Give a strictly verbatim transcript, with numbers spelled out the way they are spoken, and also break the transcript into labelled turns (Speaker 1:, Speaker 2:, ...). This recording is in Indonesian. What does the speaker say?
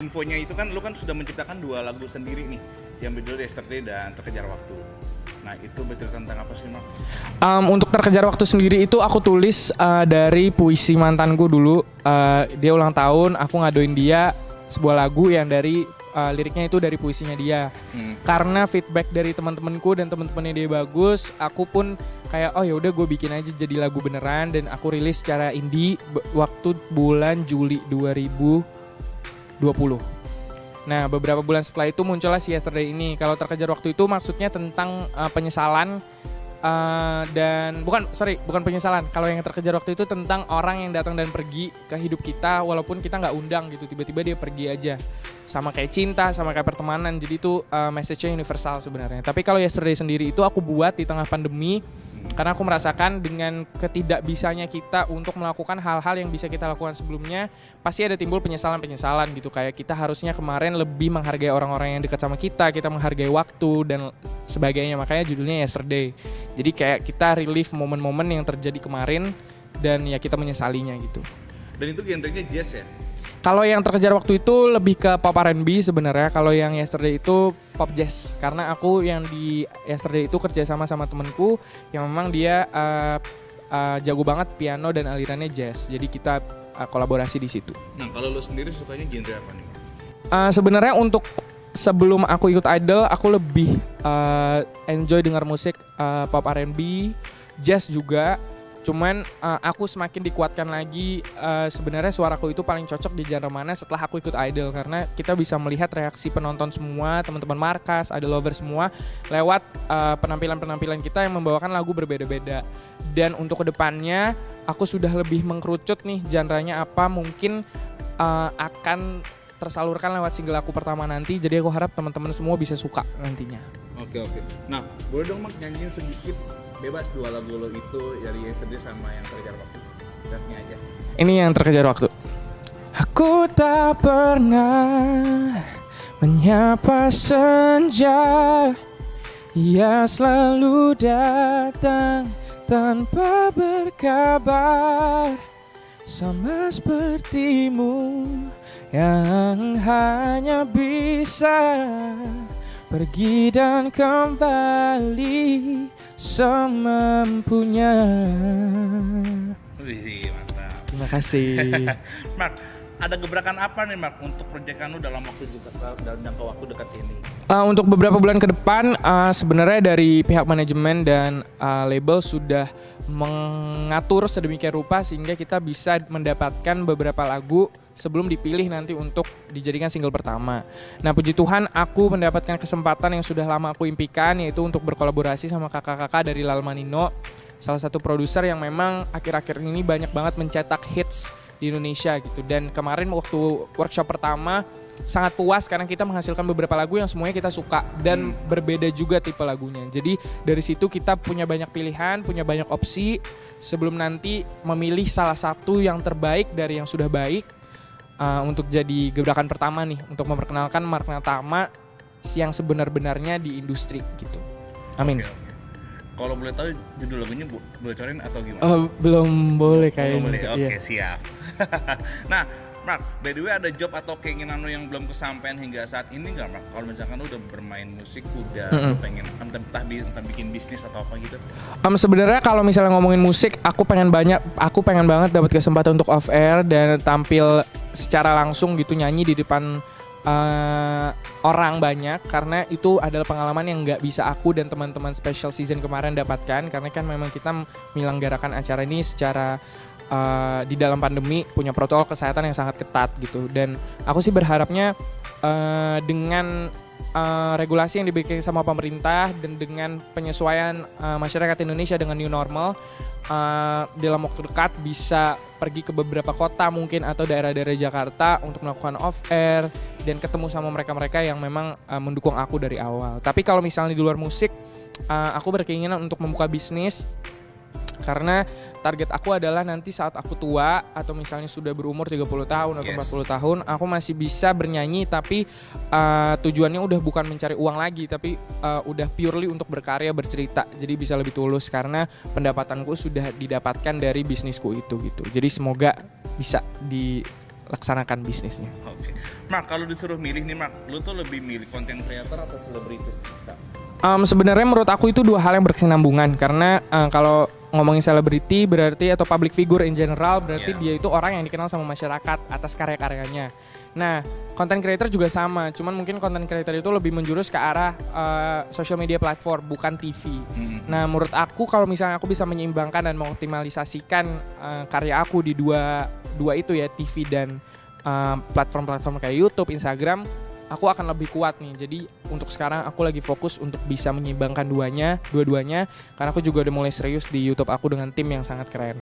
Speaker 1: Infonya itu kan lu kan sudah menciptakan dua lagu sendiri nih yang berjudul Yesterday dan Terkejar Waktu. Nah itu betul tentang apa sih Mark?
Speaker 2: Um, untuk Terkejar Waktu sendiri itu aku tulis uh, dari puisi mantanku dulu. Uh, dia ulang tahun, aku ngadoin dia sebuah lagu yang dari uh, liriknya itu dari puisinya dia. Hmm. Karena feedback dari teman-temanku dan teman-temannya dia bagus, aku pun kayak oh ya udah gue bikin aja jadi lagu beneran dan aku rilis secara indie waktu bulan Juli dua ribu dua puluh. Nah, beberapa bulan setelah itu muncullah si Yesterday ini. Kalau Terkejar Waktu itu maksudnya tentang uh, penyesalan uh, dan bukan sorry bukan penyesalan. Kalau yang Terkejar Waktu itu tentang orang yang datang dan pergi ke hidup kita walaupun kita nggak undang gitu, tiba-tiba dia pergi aja. Sama kayak cinta, sama kayak pertemanan. Jadi itu uh, message-nya universal sebenarnya. Tapi kalau Yesterday sendiri itu aku buat di tengah pandemi. Karena aku merasakan dengan ketidakbisanya kita untuk melakukan hal-hal yang bisa kita lakukan sebelumnya, pasti ada timbul penyesalan-penyesalan gitu. Kayak kita harusnya kemarin lebih menghargai orang-orang yang dekat sama kita, kita menghargai waktu dan sebagainya. Makanya judulnya Yesterday. Jadi kayak kita relief momen-momen yang terjadi kemarin dan ya kita menyesalinya gitu.
Speaker 1: Dan itu genrenya jazz ya?
Speaker 2: Kalau yang Terkejar Waktu itu lebih ke pop R and B sebenarnya. Kalau yang Yesterday itu pop jazz. Karena aku yang di Yesterday itu kerja sama sama temenku yang memang dia uh, uh, jago banget piano dan alirannya jazz. Jadi kita uh, kolaborasi di situ.
Speaker 1: Nah kalau lu sendiri sukanya genre apa nih?
Speaker 2: Uh, sebenarnya untuk sebelum aku ikut Idol, aku lebih uh, enjoy dengar musik uh, pop R and B, jazz juga. Cuman uh, aku semakin dikuatkan lagi uh, sebenarnya suaraku itu paling cocok di genre mana setelah aku ikut Idol. Karena kita bisa melihat reaksi penonton semua, teman-teman Markas, Idol lover semua lewat uh, penampilan-penampilan kita yang membawakan lagu berbeda-beda. Dan untuk kedepannya aku sudah lebih mengkerucut nih genrenya apa, mungkin uh, akan tersalurkan lewat single aku pertama nanti. Jadi aku harap teman-teman semua bisa suka nantinya.
Speaker 1: Oke oke. Nah boleh dong Mak nyanyiin sedikit bebas dua lagu lo itu dari Yesterday sama yang Terkejar Waktu. Refnya aja.
Speaker 2: Ini yang Terkejar Waktu. Aku tak pernah menyapa senja, ia selalu datang tanpa berkabar, sama sepertimu yang hanya bisa pergi dan kembali semampunya.
Speaker 1: Wih, mantap.
Speaker 2: Terima kasih.
Speaker 1: Mark, ada gebrakan apa nih Mark untuk proyekan lu dalam waktu dekat, dalam jangka waktu dekat ini?
Speaker 2: Uh, untuk beberapa bulan ke depan, uh, sebenarnya dari pihak manajemen dan uh, label sudah mengatur sedemikian rupa sehingga kita bisa mendapatkan beberapa lagu sebelum dipilih nanti untuk dijadikan single pertama. Nah puji Tuhan aku mendapatkan kesempatan yang sudah lama aku impikan, yaitu untuk berkolaborasi sama kakak-kakak dari Lalmanino, salah satu produser yang memang akhir-akhir ini banyak banget mencetak hits di Indonesia gitu. Dan kemarin waktu workshop pertama sangat puas karena kita menghasilkan beberapa lagu yang semuanya kita suka dan hmm. berbeda juga tipe lagunya. Jadi dari situ kita punya banyak pilihan, punya banyak opsi sebelum nanti memilih salah satu yang terbaik dari yang sudah baik uh, untuk jadi gebrakan pertama nih untuk memperkenalkan Mark Natama yang sebenar-benarnya di industri gitu. Amin.
Speaker 1: Oke, oke. Kalau boleh tahu judul lagunya boleh corin atau gimana?
Speaker 2: Oh, belum boleh kayaknya.
Speaker 1: Belum boleh. Oke,
Speaker 2: iya.
Speaker 1: Siap. Nah, Mark, by the way ada job atau keinginan lo yang belum kesampaian hingga saat ini nggak, Mark? Kalau misalkan lo udah bermain musik, udah mm-hmm. pengen entah, entah, entah bikin bisnis atau apa gitu?
Speaker 2: Um, sebenarnya kalau misalnya ngomongin musik, aku pengen banyak, aku pengen banget dapat kesempatan untuk off air dan tampil secara langsung gitu, nyanyi di depan uh, orang banyak, karena itu adalah pengalaman yang nggak bisa aku dan teman-teman special season kemarin dapatkan, karena kan memang kita menyelenggarakan acara ini secara Uh, di dalam pandemi, punya protokol kesehatan yang sangat ketat gitu. Dan aku sih berharapnya uh, dengan uh, regulasi yang dibikin sama pemerintah dan dengan penyesuaian uh, masyarakat Indonesia dengan new normal, uh, dalam waktu dekat bisa pergi ke beberapa kota mungkin atau daerah-daerah Jakarta untuk melakukan off air dan ketemu sama mereka-mereka yang memang uh, mendukung aku dari awal. Tapi kalau misalnya di luar musik, uh, aku berkeinginan untuk membuka bisnis. Karena target aku adalah nanti saat aku tua atau misalnya sudah berumur tiga puluh tahun atau yes. empat puluh tahun, aku masih bisa bernyanyi tapi uh, tujuannya udah bukan mencari uang lagi, tapi uh, udah purely untuk berkarya, bercerita. Jadi bisa lebih tulus karena pendapatanku sudah didapatkan dari bisnisku itu gitu. Jadi semoga bisa di laksanakan bisnisnya.
Speaker 1: Oke. Mark, kalau disuruh milih nih Mark, lu tuh lebih milih content creator atau selebritis?
Speaker 2: Um, sebenarnya menurut aku itu dua hal yang berkesinambungan karena uh, kalau ngomongin selebriti berarti atau public figure in general berarti yeah. dia itu orang yang dikenal sama masyarakat atas karya-karyanya. Nah, content creator juga sama, cuman mungkin content creator itu lebih menjurus ke arah uh, social media platform bukan T V. Mm-hmm. Nah, menurut aku kalau misalnya aku bisa menyeimbangkan dan mengoptimalisasikan uh, karya aku di dua dua itu ya T V dan uh, platform-platform kayak YouTube, Instagram, aku akan lebih kuat nih. Jadi untuk sekarang aku lagi fokus untuk bisa menyeimbangkan duanya, dua-duanya karena aku juga udah mulai serius di YouTube aku dengan tim yang sangat keren.